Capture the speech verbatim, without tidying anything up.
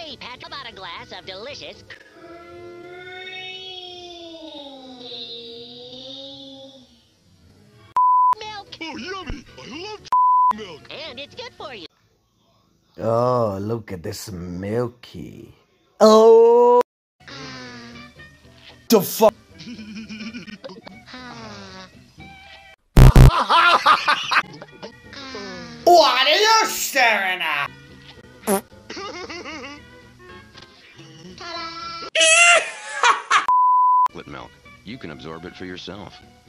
Hey, Patrick, how about a glass of delicious milk? Oh, yummy! I love milk. And it's good for you. Oh, look at this milky. Oh, the fuck. What are you staring at? Milk. You can absorb it for yourself.